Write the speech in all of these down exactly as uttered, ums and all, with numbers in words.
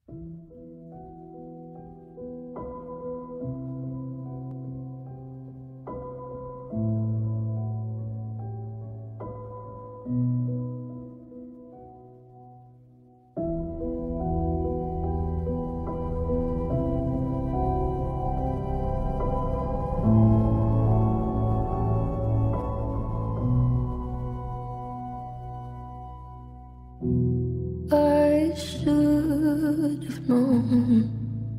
I should have known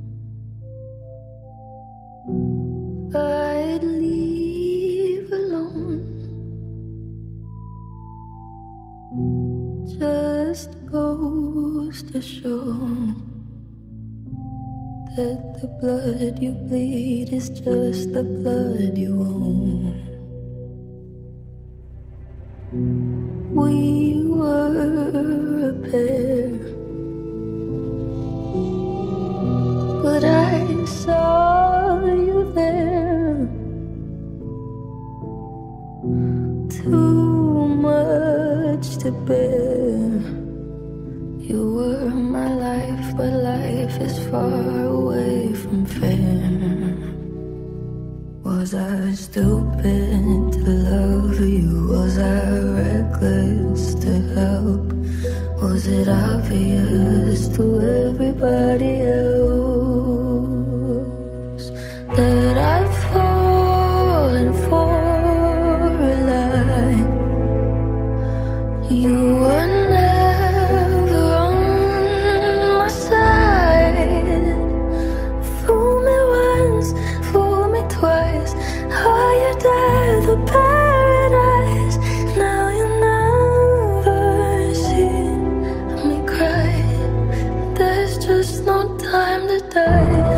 I'd leave alone. Just goes to show that the blood you bleed is just the blood you own. We were a pair, but I saw you there. Too much to bear. You were my life, but life is far away from fair. Was I stupid to love you? Was I reckless to help? Was it obvious to everybody else that I've fallen for a lie? You were never on my side. Fool me once, fool me twice. Higher than the paradise. Now you never see me cry. There's just no time to die.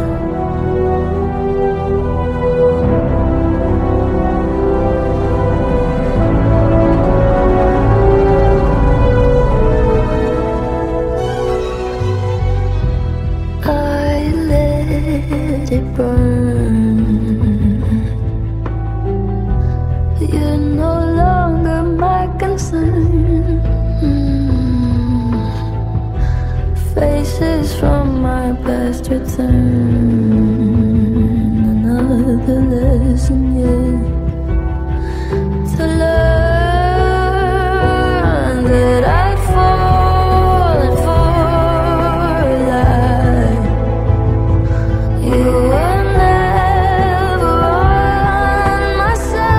I let it burn. You're no longer my concern. mm. Faces from my past return. Another lesson yet to learn that I've fallen for a lie. You were never on my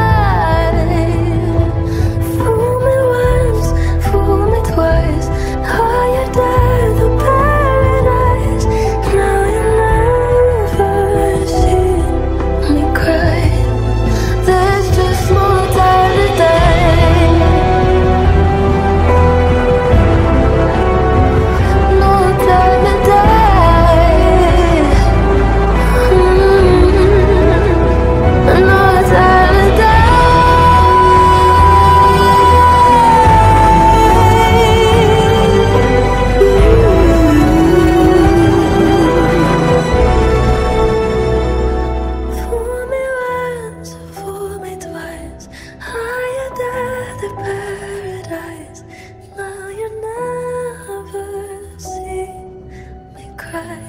side. Fool me once, fool me twice. Higher than the paradise. Now you never see me cry. There's just no time to die. No time to die. Mm, no time to die. Fool me once, fool me twice. Higher than the paradise. Now you never see me cry.